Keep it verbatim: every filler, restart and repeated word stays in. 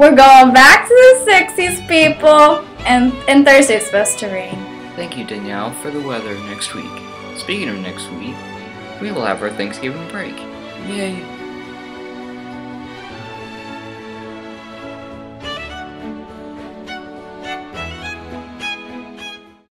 We're going back to the sixties, people, and, and Thursday's supposed to rain. Thank you, Danielle, for the weather next week. Speaking of next week, we will have our Thanksgiving break. Yay!